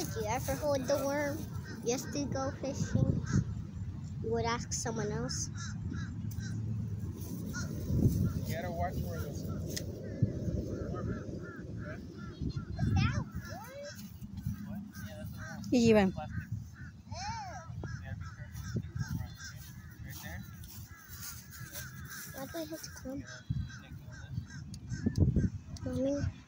Do you ever hold the worm just to go fishing? You would ask someone else. You gotta watch where this worm is. What? Yeah, that's a worm. Iwan. Plastic. You gotta be careful. Stick the worm out, okay? Right there. Why do I have to come? Take one of this. Mommy?